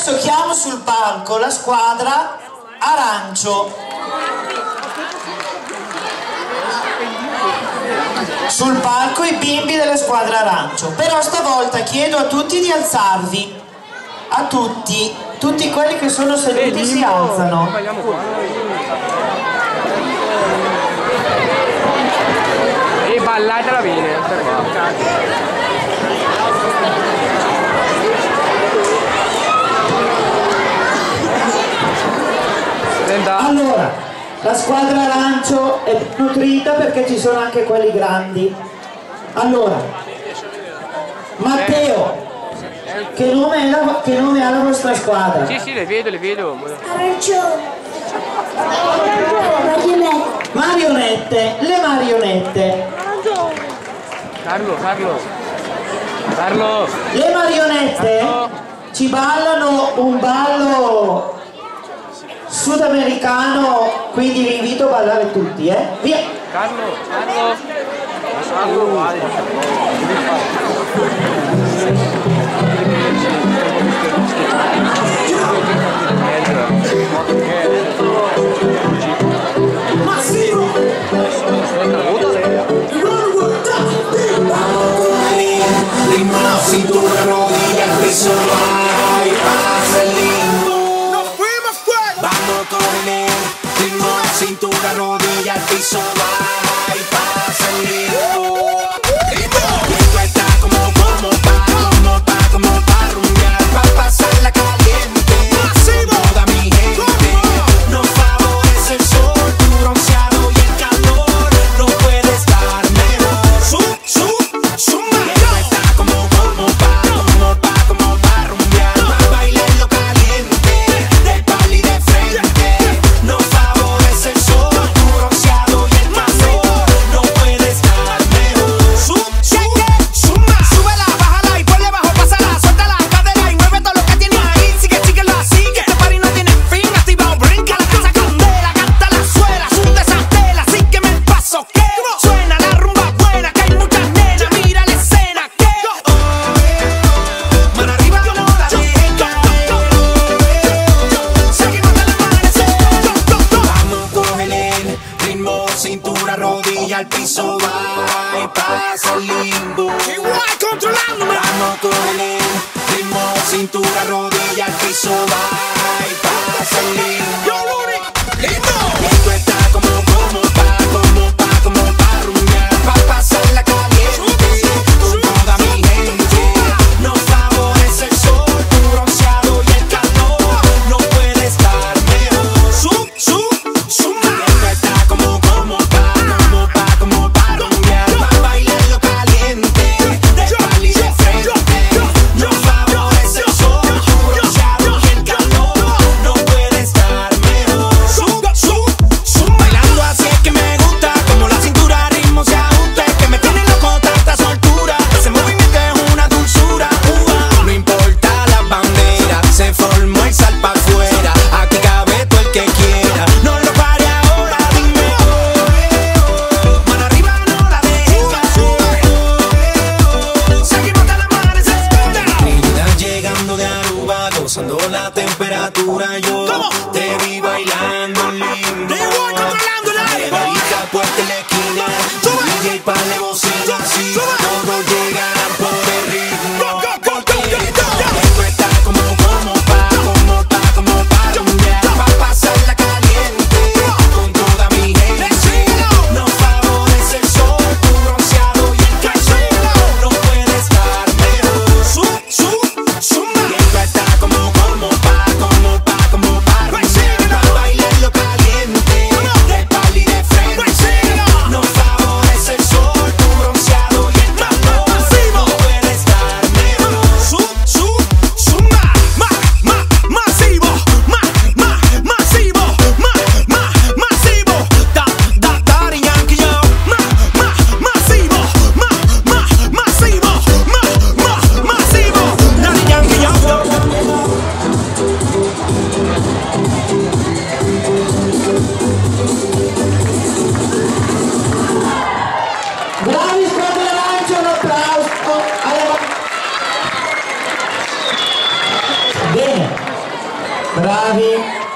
Adesso chiamo sul palco la squadra arancio. Sul palco i bimbi della squadra arancio. Però stavolta chiedo a tutti di alzarvi. A tutti quelli che sono seduti si alzano. E ballatela bene. Allora, la squadra arancio è nutrita perché ci sono anche quelli grandi. Allora, Matteo, che nome ha la vostra squadra? Sì, le vedo. Arancione. Marionette, le marionette. Carlo. Le marionette ci ballano un ballo sudamericano, quindi vi invito a ballare tutti, via! Carlo. Massimo! Ritmo, cintura, rodilla, piso, vai, pasa el limbo. Vamos con el ritmo, cintura, rodilla, piso, vai, pasa el limbo. Esto está como pa rumbear, pa pasarla caliente. Toda mi gente nos favorece el sol, tu bronceado y el calor. No puede estar mejor. Suma. Esto está como pa rumbear, pa bailarlo caliente, de pali de frente. Nos favorece el sol, tu bronceado y el calor. No puede estar mejor. Suma. Súbela, bájala y ponle bajo, pásala, suelta la cadera y mueve todo lo que tienes ahí. Síguelo así, que este party no tiene fin. Activado, brinca la casa candela, canta la suela, sunta esa tela, sígueme el paso que suena la rumba buena, que hay muchas nenas, mira la escena que mano arriba no la dejen caer. Seguimos hasta el amanecer. Vamos, cógele el ritmo, cintura, rodilla al piso, va y pasa el limbo. Igual controlándome. Vamos, cógele el ritmo, cintura, rodilla al piso, va y pasa el limbo. Esto está como pa rumbear, pa pasarla caliente. Con toda mi gente nos favorece el sol, tu bronceado y el calor. No puede estar mejor. Suma. Esto está como pa rumbear, pa bailarlo caliente, de pali de frente. Nos favorece el sol, tu bronceado y el calor. No puede estar mejor. Bailando así es que me gusta, como la cintura ritmo se ajusta, es que me tiene loco tanta soltura. Ese movimiento es una dulzura. No importa las banderas, se formó el sal pa' afuera. Aquí cabe todo el que quiera. No lo pare ahora, dime mano arriba, no la dejes caer. Seguimos hasta el amanecer. Linda llegando de Aruba, gozando la temperatura. Yo te vi bailando lindo. Neverita, puerta en la esquina, DJ pa'le bocina, así todos llegan por el ritmo. Esto está como pa rumbear, pa pasarla caliente. Con toda mi gente nos favorece el sol, tu bronceado y el calor. No puede estar mejor. Suma. Esto está como pa Bravi.